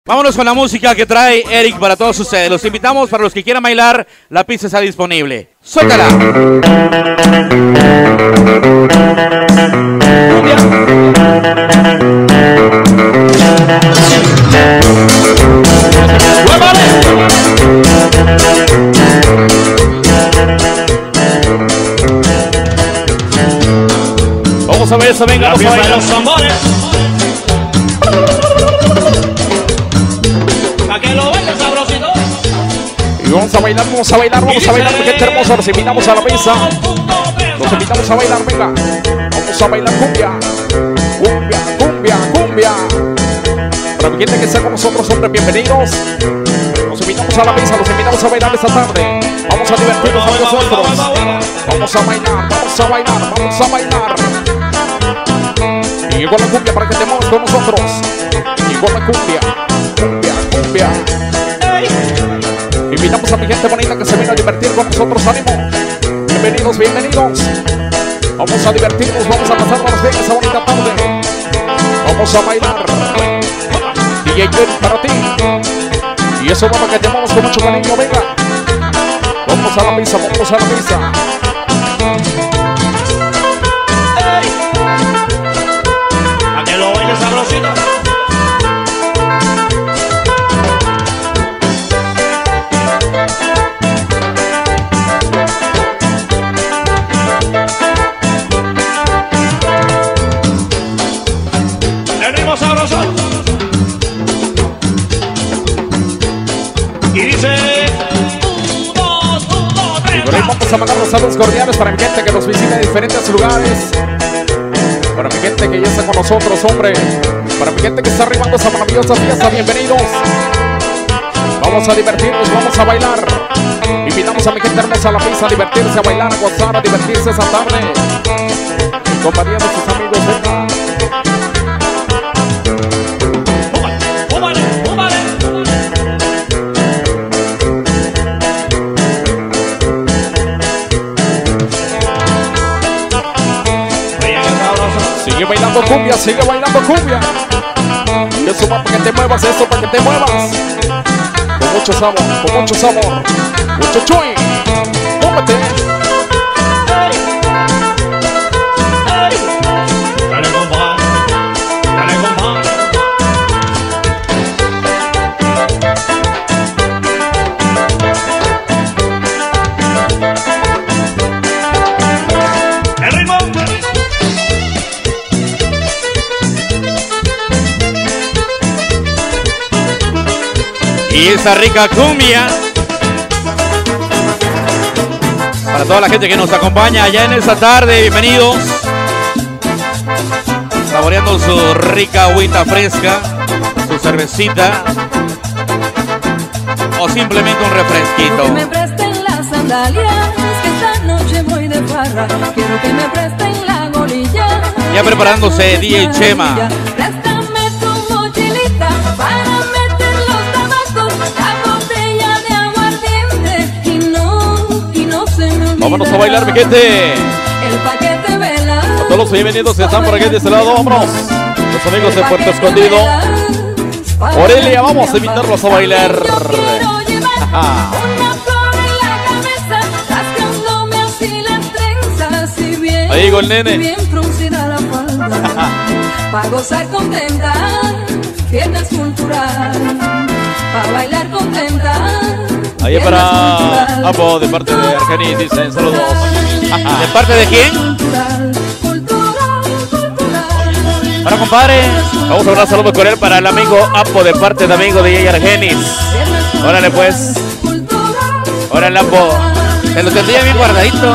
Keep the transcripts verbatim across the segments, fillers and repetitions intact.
Vámonos con la música que trae Eric para todos ustedes. Los invitamos para los que quieran bailar. La pista está disponible. ¡Suéltala! Vamos a ver eso, venga, vamos a bailar los tambores. Y vamos a bailar, vamos a bailar, vamos a bailar, gente hermosa. Los invitamos a la mesa. Los invitamos a bailar, venga. Vamos a bailar cumbia. Cumbia, cumbia, cumbia. Para mi gente que está con nosotros, hombres, bienvenidos. Los invitamos a la mesa, los invitamos a bailar esta tarde. Vamos a divertirnos con nosotros. Vamos a bailar, vamos a bailar, vamos a bailar. Y llegó la cumbia para que te muevas con nosotros. Llegó la cumbia, cumbia, cumbia. Invitamos a mi gente bonita que se viene a divertir con nosotros. ¡Ánimo! Bienvenidos, bienvenidos. Vamos a divertirnos, vamos a pasarnos bien esa bonita tarde. Vamos a bailar. D J Jerry para ti. Y eso vamos que te amamos con mucho cariño, venga. Vamos a la misa, vamos a la misa. A que lo bailes sabrosito. Y dice y por ahí vamos a mandar los saludos cordiales para mi gente que nos visita en diferentes lugares. Para mi gente que ya está con nosotros, hombre. Para mi gente que está arribando esa maravillosa fiesta, bienvenidos. Vamos a divertirnos, vamos a bailar. Invitamos a mi gente hermosa a la pista a divertirse, a bailar, a gozar, a divertirse esa tarde. En compañía de sus amigos, venga. Sigue bailando cumbia, sigue bailando cumbia. Y eso va para que te muevas, eso para que te muevas. Con mucho sabor, con mucho sabor. Mucho chuy. Móvete. Dale, compa. Dale, compa. El ritmo. Y esa rica cumbia para toda la gente que nos acompaña allá en esta tarde, bienvenidos. Saboreando su rica agüita fresca, su cervecita o simplemente un refresquito. Quiero que me presten las sandalias, que esta noche voy de farra. Quiero que me presten la golilla. Ya preparándose D J Chema. Préstame tu mochilita para meter los tabacos, la botella de aguardiente y no, y no se me olvida. Vámonos a bailar, mi gente. El paquete vela. A todos los bienvenidos que están por aquí de este lado, vámonos. Los amigos de Puerto Escondido. Aurelia, vamos a invitarlos a bailar. Una flor en la cabeza, rascándome así las trenzas. Y bien, ahí con el nene. bien fruncida la falda. Pa' gozar contenta, viernes cultural. Pa' bailar contenta. Ahí para Apo, de parte de Argenis, dicen saludos. ¿De parte de quién? Para compadre. Vamos a dar saludos con él para el amigo Apo, de parte de amigo de Argenis. Órale pues. Órale Apo. Se lo tendría bien guardadito.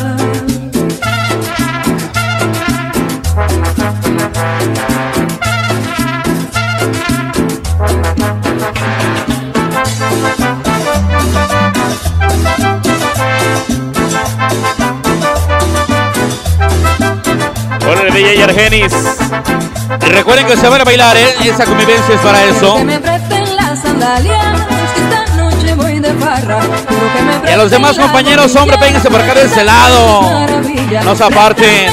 Órale D J Argenis. Y recuerden que se van a bailar, ¿eh? Esa convivencia es para eso. Que me presten las sandalias, que esta noche voy de farra. Que me y a los demás compañeros, hombre, péguense por acá de este lado. No se aparten.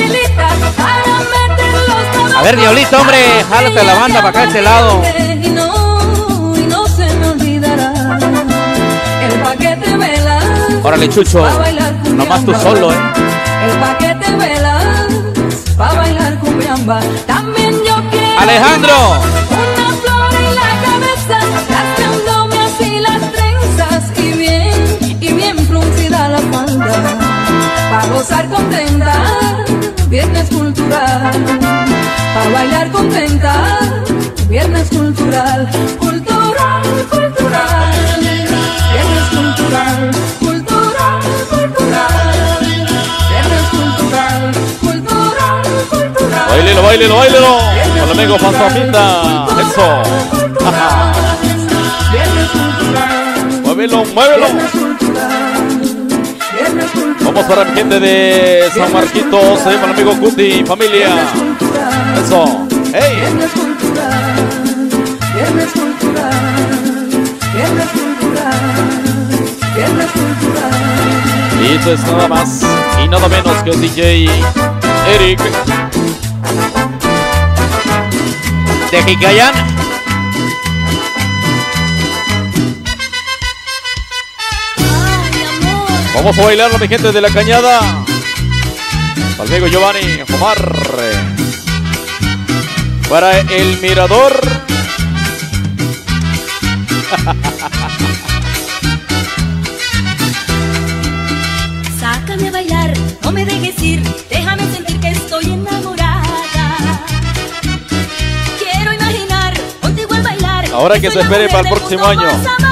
A ver, Diablito, hombre, jálate la banda para acá de este lado. Órale, Chucho. pa' bailar cumbiamba. Nomás tú solo, ¿eh? El paquete velas, pa' bailar cumbiamba. También yo quiero Alejandro. una flor en la cabeza, rascándome así las trenzas y bien, y bien fruncida la falda, pa' gozar contenta, viernes cultural, pa' bailar contenta, viernes cultural, cultural, cultural, viernes cultural, cultural, cultural, viernes cultural, cultural, cultural. Bailelo, bailelo, bailelo. Con el amigo Fantasmita. Eso. Muévelo, muévelo. Vamos para la gente de San Marquitos, eh, con el amigo Cuti, familia. Eso. ¡Hey! Viernes cultural, viernes cultural, viernes cultural, viernes cultural. Y esto es nada más y nada menos que el D J Eric de Jicayán. Ay, amor. Vamos a bailar a mi gente de la Cañada. Para el amigo Giovanni Omar. Para el Mirador. Sácame a bailar, no me dejes ir, déjame sentir que estoy enamorada. Quiero imaginar contigo al bailar. Ahora que se espere para el próximo año.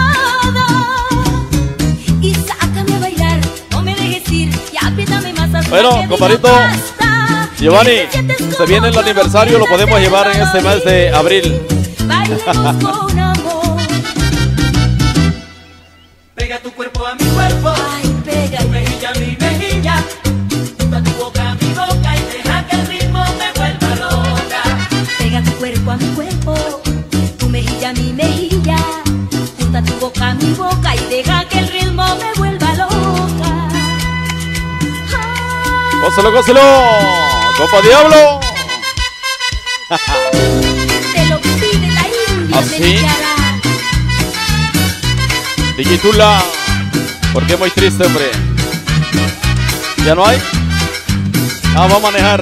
Y sácame a bailar, no me dejes ir, y apriétame más hasta Bueno, que diga compadrito, basta. Giovanni, Y si sientes se como viene el yo, aniversario, lo podemos llevar en este mes de abril. Bailemos con amor. Pega tu cuerpo a mi cuerpo, Ay, tu pégate. mejilla a mi mejilla, junta tu boca a mi boca y deja que el ritmo me vuelva loca. Pega tu cuerpo a mi cuerpo, tu mejilla a mi mejilla, junta tu boca a mi boca y deja que el ritmo me vuelva loca. Ah, ¡Gózalo, gózalo! ¡Compa Diablo! te lo pide la India ¿Ah, sí? mexicana. D J Tula, ¿por qué muy triste, hombre? ¿Ya no hay? Ah, va a manejar.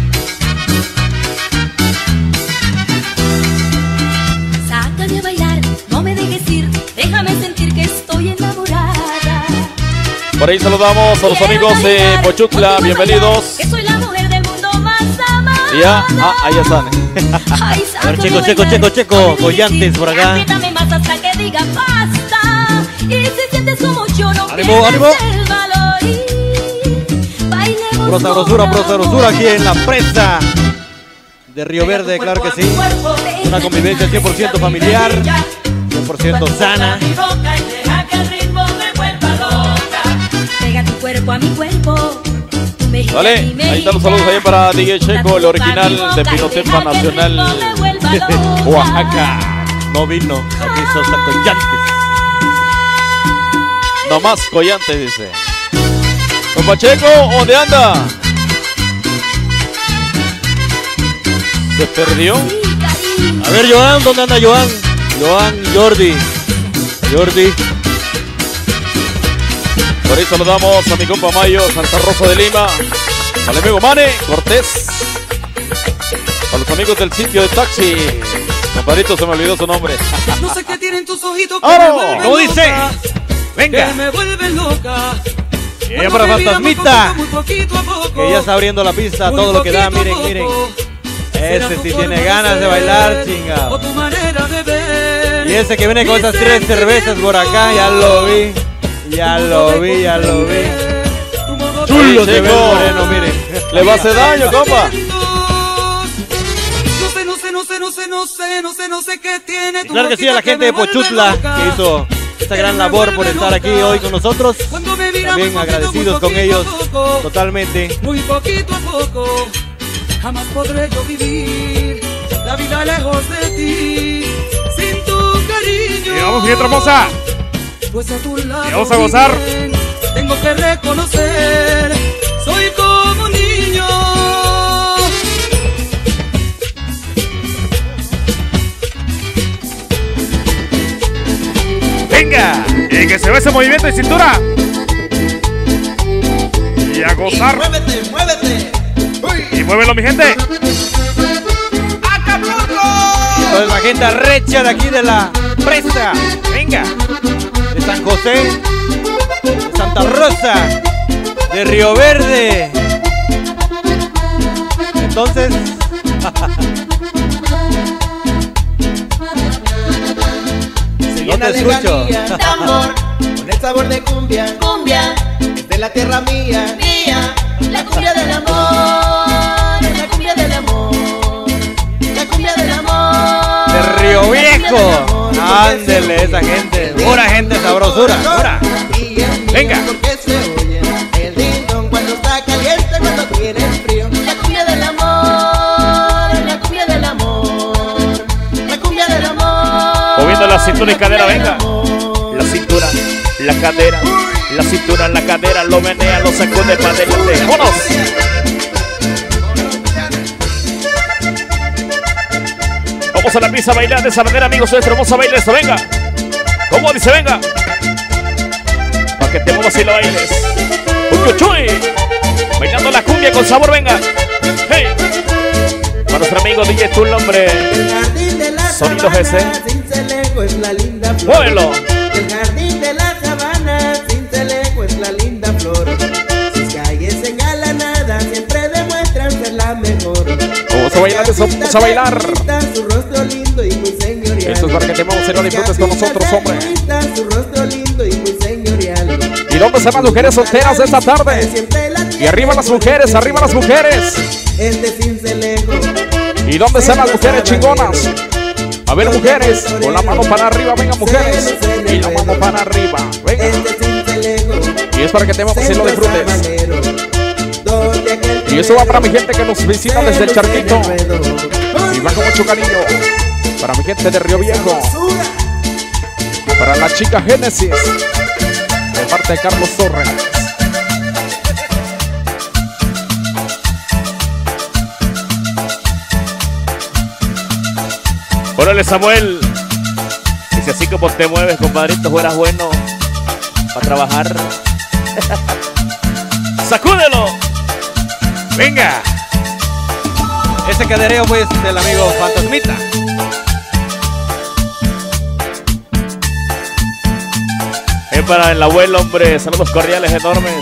Sácame a bailar, no me dejes ir, déjame sentir que estoy enamorada. Por ahí saludamos a los amigos de Pochutla, bienvenidos. Que soy la mujer del mundo más amada. Ya, ah, ahí están. Ay, A ver, sácame checo, a checo, bailar, checo, checo, no me dejes Collantes ir, por acá. apriétame más hasta que diga basta. Y si sientes como yo, no Ánimo, pierdas ánimo. el valor. Y bailemos Pura sabrosura, pura sabrosura aquí en la presa de Río Pega tu Verde, claro que cuerpo a mi sí. cuerpo, Una convivencia cien por ciento familiar, cien por ciento sana. mi boca y deja que el ritmo me vuelva loca. Pega tu cuerpo a mi cuerpo. tu mejilla a mi Vale, ahí mejilla, están los saludos ahí para D J Checo, el original de Pinotepa Nacional Oaxaca. No vino, aquí sos a Collantes. Nomás Collante, dice. Compa Checo, ¿dónde anda? ¿Se perdió? A ver, Joan, ¿dónde anda Joan? Joan, Jordi. Jordi. Por ahí saludamos a mi compa Mayo, Santa Rosa de Lima. Al amigo Mane, Cortés. A los amigos del sitio de taxi. Compadrito, se me olvidó su nombre. No sé qué tienen tus ojitos que ¡Aro! me vuelven ¿Cómo dice? loca, Venga. que me vuelven loca. Y ya para Fantasmita, Muy poquito a poco, que ya está abriendo la pista, muy todo lo que da, poquito a miren, poco. miren. Será Ese tu sí forma tiene ganas de bailar, ser, chinga. o tu manera de ver. Y ese que viene con esas Dicen tres que cervezas por acá, ya lo vi. Ya tu lo modo de vi, ya lo vi. comprender, tu modo de Chulo se ve el Checo. moreno, miren. Le va a hacer daño, compa. No sé, no sé, no sé, no sé, no sé, no sé, no sé qué tiene Y tu claro que sí, a la boquita gente de me vuelve Pochutla, loca. que hizo esta gran labor por estar aquí hoy con nosotros. Cuando me mira También muy poquito, agradecidos muy con poquito ellos a poco, totalmente. muy poquito a poco, jamás podré yo vivir la vida lejos de ti, sin tu cariño. Llegamos, gente hermosa. Pues a tu lado vamos a gozar. viven, tengo que reconocer, soy como un niño. Venga, y que se ve ese movimiento de cintura. Y a gozar. Y muévete, muévete. Uy. Y muévelo, mi gente. ¡Acapulco! Pues la gente recha de aquí de la presa. Venga. De San José. De Santa Rosa. De Río Verde. Entonces. Se No llena te de escucho. galía, tambor, con el sabor de cumbia, cumbia, es de la tierra mía, mía, la cumbia del amor, la cumbia del amor, la cumbia del amor. De Río la cumbia Viejo. del amor, Ándele, esa gente. Pura gente sabrosura. Pura. Y el mío, Venga. porque se oye el dindón cuando está caliente, cuando tiene frío. La cumbia del amor, la cumbia del amor, la cumbia del amor. Moviendo la cintura y cadera, venga. La cintura, la cadera, la cintura, la cadera, lo menea, lo sacude para adelante. ¡Vámonos! Vamos a la pista a bailar de esa manera, amigos nuestros. Vamos a bailar esto, venga. ¿Cómo dice? Venga. Para que te muevas y lo bailes. Uy, uy, uy. Bailando la cumbia con sabor, venga. Hey. Para nuestro amigo D J Tull, hombre. El jardín de la Sonido sabana, G C. Cincelejo es la linda flor. Muévelo. El jardín de la sabana, Cincelejo es la linda flor. Sus calles engalanadas siempre demuestran ser la mejor. Vamos a bailar eso, vamos a bailar. Su rostro lindo y muy señorial. Esto es para que te vamos a lo disfrutes con nosotros, hombre. Su rostro lindo y muy señorial. ¿Y dónde están las mujeres solteras esta tarde? Y arriba las mujeres, arriba las mujeres. Es de Cincelejo. ¿Y dónde están las mujeres chingonas? A ver, mujeres, con la mano para arriba, venga, mujeres. Y la mano para arriba, venga. Es de Cincelejo. Y es para que te vamos y lo disfrutes. Y eso va para mi gente que nos visita desde el Charquito. Y va con mucho cariño. Para mi gente de Río Viejo. Para la chica Génesis. De parte de Carlos Torres. Órale, Samuel. Dice así como te mueves, compadrito, fueras bueno para trabajar. ¡Sacúdelo! ¡Venga! Ese cadereo pues del amigo Fantasmita. Es para el abuelo, hombre. Saludos cordiales enormes.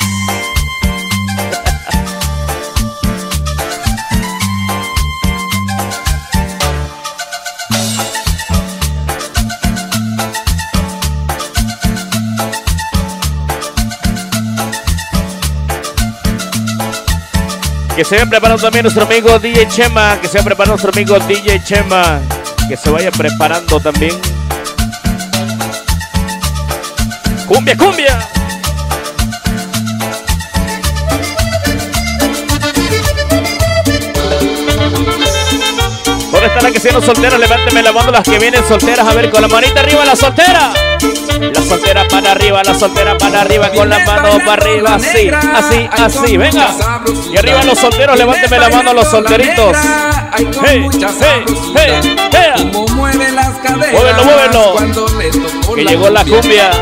Que se vaya preparando también nuestro amigo D J Chema. Que se vaya preparando nuestro amigo D J Chema. Que se vaya preparando también. ¡Cumbia, cumbia! ¿Dónde están las que siguen solteras? Levánteme la mano las que vienen solteras. A ver, con la manita arriba, la soltera. La soltera para arriba, la soltera para arriba, con la mano para arriba, así, así, así, venga. Y arriba los solteros, levánteme la mano a los solteritos. Hey, hey, hey, hey. Muévelo, muévelo. Que llegó la cumbia.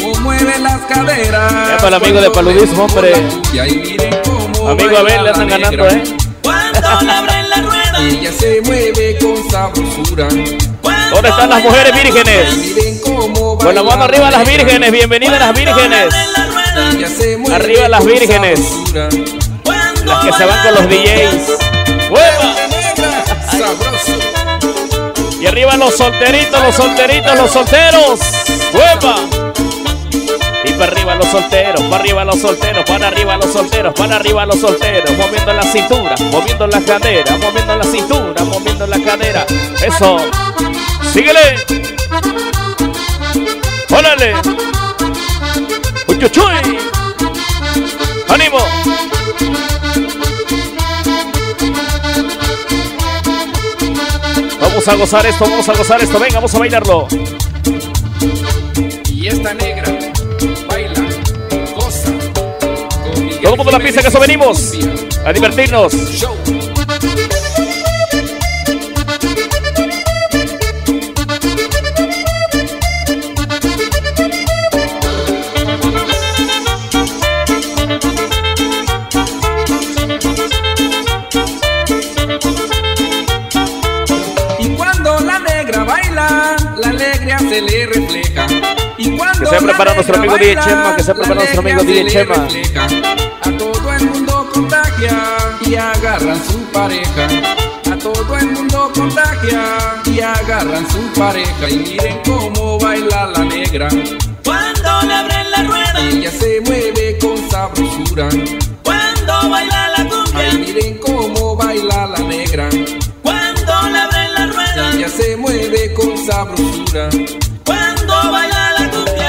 Ya para el amigo de paludismo, hombre. Amigo Abel, le andan ganando, eh. Ella se mueve con sabrosura. ¿Dónde están las mujeres vírgenes? Con la mano arriba las vírgenes, bienvenidas las vírgenes. Arriba las vírgenes. Las que se van con los D Js. ¡Hueva! Y arriba los solteritos, los solteritos, los solteros. ¡Hueva! Y para arriba los solteros, para arriba los solteros, para arriba los solteros, para arriba los solteros, moviendo la cintura, moviendo la cadera, moviendo la cintura, moviendo la cadera. Eso. Síguele. Órale. Uy, uy, uy. Ánimo. Vamos a gozar esto, vamos a gozar esto. Venga, vamos a bailarlo. Y esta negra baila, goza. Todo el mundo en la pista, que eso venimos a divertirnos. Show. la alegría se le refleja. Y cuando Que se prepara nuestro amigo D J Chema, que se prepara nuestro amigo D J Chema. A todo el mundo contagia y agarran su pareja. A todo el mundo contagia y agarran su pareja. Y miren cómo baila la negra. Cuando le abren la rueda, ella se mueve con sabrosura. cuando baila la cumbia, Ay, miren cómo baila la negra. cuando le abren la rueda, Ella se mueve con sabrosura. cuando baila la cumbia.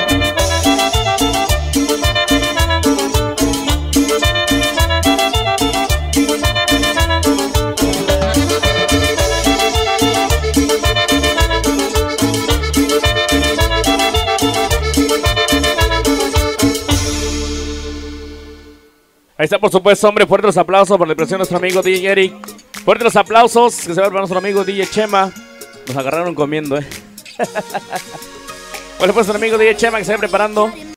Ahí está, por supuesto, hombre. Fuertes los aplausos por la impresión de nuestro amigo D J Eric. Fuertes los aplausos que se va para nuestro amigo D J Chema. Nos agarraron comiendo, eh. Bueno, pues nuestro amigo D J Chema que se va preparando.